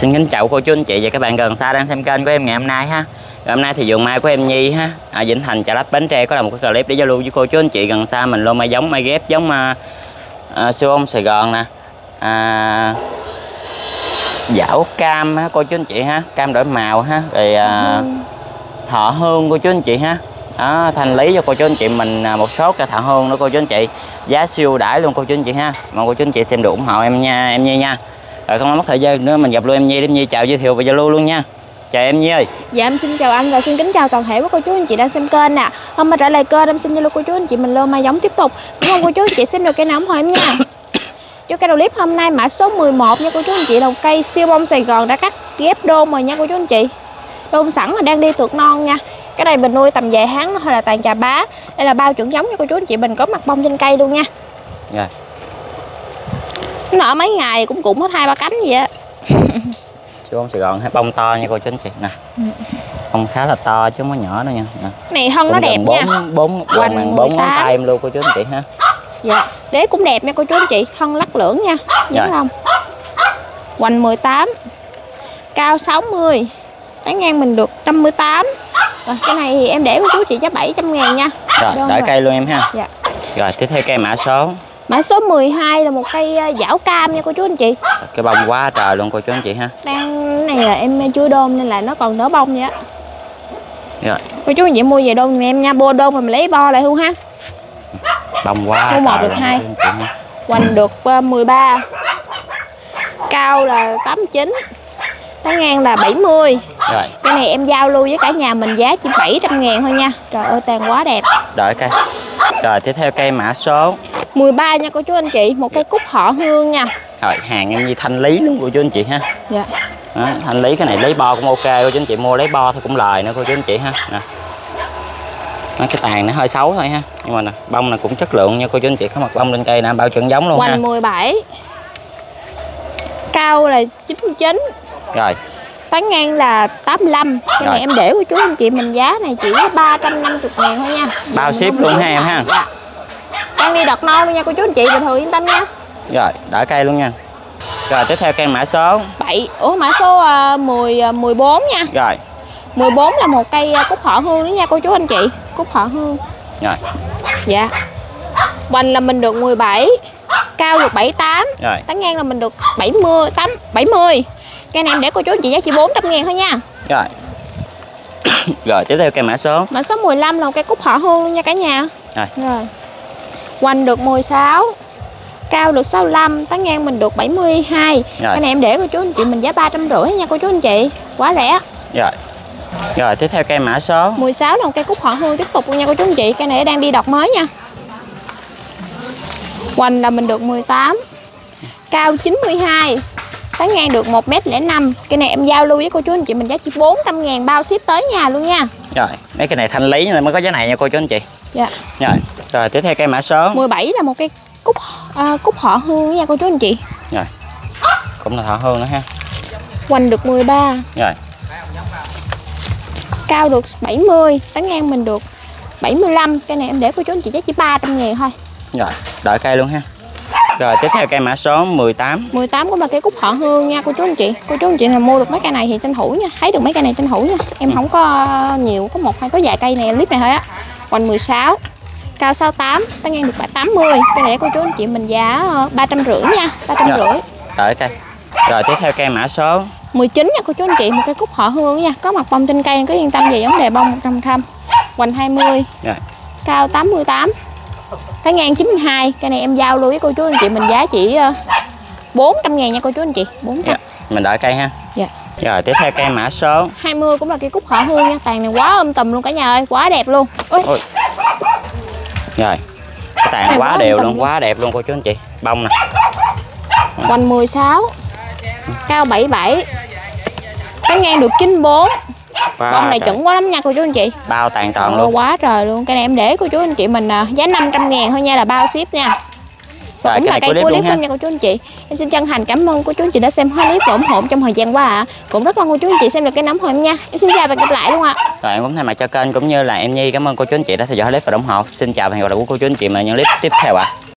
Xin kính chào cô chú anh chị và các bạn gần xa đang xem kênh của em ngày hôm nay ha. Ngày hôm nay thì vườn mai của em Nhi ha, ở Vĩnh Thành Chợ Lách Bến Tre có làm một cái clip để giao lưu với cô chú anh chị gần xa mình luôn mai giống mai ghép giống siêu ông Sài Gòn nè. Dảo cam ha cô chú anh chị ha, cam đổi màu ha, rồi thọ hương cô chú anh chị ha. Đó, thanh lý cho cô chú anh chị mình một số cái thọ hương nữa cô chú anh chị. Giá siêu đãi luôn cô chú anh chị ha. Mong cô chú anh chị xem được ủng hộ em nha, em Nhi nha. Rồi không mất thời gian nữa mình gặp luôn em Nhi, em Nhi chào giới thiệu và giao lưu luôn nha. Chào em Nhi ơi. Dạ em xin chào anh và xin kính chào toàn thể các cô chú anh chị đang xem kênh nè. Hôm mà trở lại kênh em xin giao lưu cô chú anh chị mình lô mai giống tiếp tục. Cảm ơn cô chú anh chị xem được cây nào ủng hộ em nha. Cho cây đầu clip hôm nay mã số 11 nha cô chú anh chị, là cây siêu bông Sài Gòn đã cắt ghép đôn rồi nha cô chú anh chị. Đôn sẵn là đang đi tược non nha. Cái này mình nuôi tầm vài tháng thôi là tàn trà bá. Đây là bao chuẩn giống nha cô chú anh chị, mình có mặt bông trên cây luôn nha. Rồi. Nó nở mấy ngày cũng hết 2-3 cánh gì á. Siêu bông Sài Gòn bông to nha cô chú anh chị nè. Bông khá là to chứ không có nhỏ đâu nha. Nè. Này thân nó đẹp nha. Bốn ngón tay em luôn cô chú anh chị ha. Dạ, đế cũng đẹp nha cô chú anh chị, thân lắc lưỡng nha, nhớ không? Hoành 18, cao 60, tán ngang mình được 58. Rồi, cái này thì em để cô chú chị giá 700.000 nha. Rồi, đợi cây luôn em ha. Dạ. Rồi, tiếp theo cây mã số. Mã số 12 là một cây dảo cam nha cô chú anh chị. Cái bông quá trời luôn cô chú anh chị ha. Đang này là em chưa đôn nên là nó còn nở bông vậy á. Rồi. Cô chú anh chị mua về đôn giùm em nha, mua đôn mình lấy bo lại luôn ha. Bông quá. Mua 1 được 2. Hoành được 13. Cao là 89. Tán ngang là 70. Rồi. Cái này em giao lưu với cả nhà mình giá chỉ 700.000 thôi nha. Trời ơi tàn quá đẹp. Đợi cây. Rồi tiếp theo cây mã số 13 nha cô chú anh chị, một cây cúc họ hương nha. Rồi hàng em như thanh lý luôn cô chú anh chị ha. Dạ. Đó, thanh lý cái này lấy bo cũng ok cô chú anh chị, mua lấy bo thôi cũng lời nữa cô chú anh chị ha. Nè. Nó cái tàn nó hơi xấu thôi ha, nhưng mà nè, bông này cũng chất lượng nha cô chú anh chị, có mặt bông lên cây nè, bao chuẩn giống luôn ha. Hoành 17. Cao là 99. Rồi. Tán ngang là 85. Cái này em để cô chú anh chị mình giá này chỉ 350.000 thôi nha. Bao ship luôn ha em ha. Dạ. Đang đi đợt non luôn nha cô chú anh chị, bình thường yên tâm nha. Rồi, đỡ cây luôn nha. Rồi tiếp theo cây mã số 7. Ủa mã số 14 nha. Rồi. 14 là một cây cúc họ hương nữa nha cô chú anh chị, cúc họ hương. Rồi. Dạ. Hoành là mình được 17, cao được 78. Rồi. Tán ngang là mình được 70. Cây này em để cô chú anh chị giá chỉ 400.000 thôi nha. Rồi. Rồi tiếp theo cây mã số 15 là một cây cúc họ hương luôn nha cả nhà. Rồi. Hoành được 16, cao được 65, tán ngang mình được 72. Cái này em để cô chú anh chị mình giá 350 nha cô chú anh chị, quá rẻ. Rồi. Rồi tiếp theo cây mã số 16 là một cây cúc họ hương tiếp tục luôn nha cô chú anh chị, cây này đang đi đọt mới nha. Hoành là mình được 18, cao 92, tán ngang được 1m05. Cái này em giao lưu với cô chú anh chị mình giá chỉ 400.000 bao ship tới nhà luôn nha. Rồi, mấy cái này thanh lý nên mới có giá này nha cô chú anh chị. Dạ. Rồi, rồi tiếp theo cây mã số 17 là một cây cúc họ hương nha cô chú anh chị. Rồi. Cũng là thọ hương nữa ha. Hoành được 13. Rồi. Cao được 70, tán ngang mình được 75. Cái này em để cô chú anh chị giá chỉ 300.000 thôi. Rồi, đợi cây luôn ha. Rồi tiếp theo cây mã số 18. 18 cũng là cây cúc họ hương nha cô chú anh chị. Cô chú anh chị nào mua được mấy cây này thì tranh thủ nha, thấy được mấy cây này tranh thủ nha. Em không có nhiều, có một hai có vài cây này clip này thôi á. Hoành 16, cao 68, tán ngang được 80. Cái này cô chú anh chị mình giá 350 nha, 350. Đợi cây. Rồi tiếp theo cây mã số 19 nha cô chú anh chị, một cây cúc họ hương nha, có mặt bông trên cây, cứ yên tâm về vấn đề bông 100%. Hoành 20. Rồi. Cao 88, tán ngang 92. Cái này em giao lưu với cô chú anh chị mình giá chỉ 400.000 nha cô chú anh chị, 400. Mình đợi cây ha. Dạ. Rồi tiếp theo cây mã số 20 cũng là cây cúc họ hương nha, tàn này quá tùm luôn cả nhà ơi, quá đẹp luôn. Ôi. Rồi. Cái tàn quá đều luôn, quá đẹp luôn cô chú anh chị. Bông nè. Hoành 16, cao 77, tán ngang được 94. Bông này chuẩn quá lắm nha cô chú anh chị. Bao tàn toàn luôn. Quá trời luôn. Cái này em để cô chú anh chị mình giá 500.000 thôi nha, là bao ship nha. Và cũng là cây của clip luôn nha cô chú anh chị. Em xin chân thành cảm ơn cô chú anh chị đã xem hết clip và ủng hộ trong thời gian qua ạ. Cũng rất mong cô chú anh chị xem được cái nấm hồi em nha. Em xin chào và gặp lại luôn ạ. Rồi em cũng thay mặt cho kênh cũng như là em Nhi cảm ơn cô chú anh chị đã theo dõi clip và ủng hộ. Xin chào và hẹn gặp lại của cô chú anh chị ở những clip tiếp theo ạ.